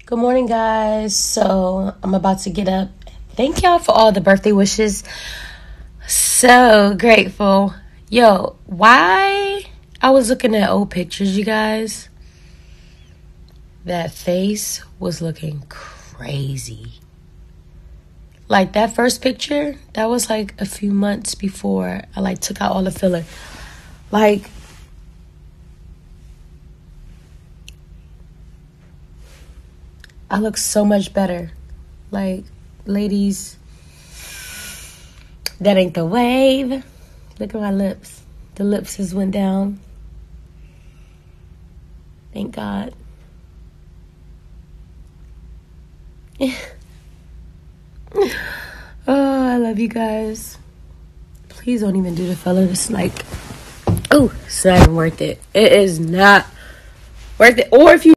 Good morning, guys. So I'm about to get up. Thank y'all for all the birthday wishes. So grateful. Yo, why I was looking at old pictures, you guys. That face was looking crazy. Like that first picture, that was like a few months before I took out all the filler. I look so much better. Ladies, that ain't the wave. Look at my lips. The lips just went down. Thank God. Oh, I love you guys. Please don't even do the filler. It's it's not even worth it. It is not worth it. Or if you